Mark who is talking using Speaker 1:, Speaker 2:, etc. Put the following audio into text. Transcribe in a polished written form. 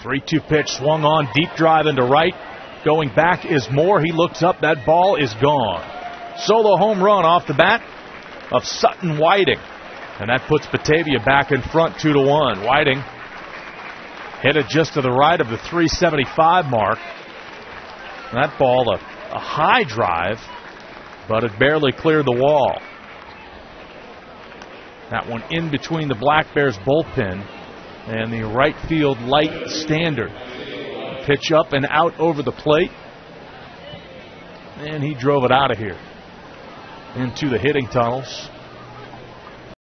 Speaker 1: 3-2 pitch swung on, deep drive into right. Going back is Moore. He looks up. That ball is gone. Solo home run off the bat of Sutton Whiting. And that puts Batavia back in front 2-1. Whiting hit it just to the right of the 375 mark. That ball, a high drive, but it barely cleared the wall. That one in between the Black Bears bullpen and the right field light standard. Pitch up and out over the plate. And he drove it out of here into the hitting tunnels.